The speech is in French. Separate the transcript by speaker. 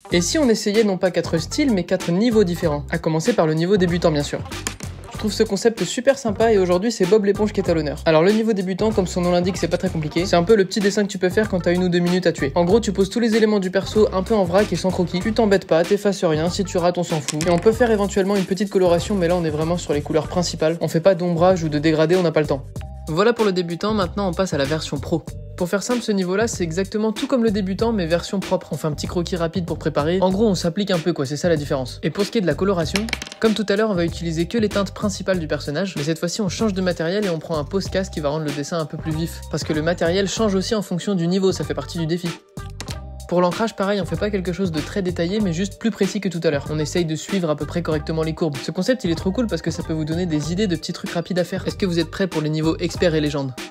Speaker 1: Et si on essayait non pas 4 styles, mais 4 niveaux différents, à commencer par le niveau débutant bien sûr. Je trouve ce concept super sympa et aujourd'hui c'est Bob l'éponge qui est à l'honneur. Alors le niveau débutant, comme son nom l'indique, c'est pas très compliqué. C'est un peu le petit dessin que tu peux faire quand t'as 1 ou 2 minutes à tuer. En gros, tu poses tous les éléments du perso un peu en vrac et sans croquis. Tu t'embêtes pas, t'effaces rien, si tu rates on s'en fout. Et on peut faire éventuellement une petite coloration, mais là on est vraiment sur les couleurs principales. On fait pas d'ombrage ou de dégradé, on n'a pas le temps. Voilà pour le débutant, maintenant on passe à la version pro. Pour faire simple, ce niveau-là, c'est exactement tout comme le débutant, mais version propre. On fait un petit croquis rapide pour préparer. En gros, on s'applique un peu quoi, c'est ça la différence. Et pour ce qui est de la coloration, comme tout à l'heure, on va utiliser que les teintes principales du personnage, mais cette fois-ci, on change de matériel et on prend un pose casse qui va rendre le dessin un peu plus vif. Parce que le matériel change aussi en fonction du niveau, ça fait partie du défi. Pour l'ancrage, pareil, on fait pas quelque chose de très détaillé, mais juste plus précis que tout à l'heure. On essaye de suivre à peu près correctement les courbes. Ce concept, il est trop cool parce que ça peut vous donner des idées de petits trucs rapides à faire. Est-ce que vous êtes prêts pour les niveaux experts et légendes ?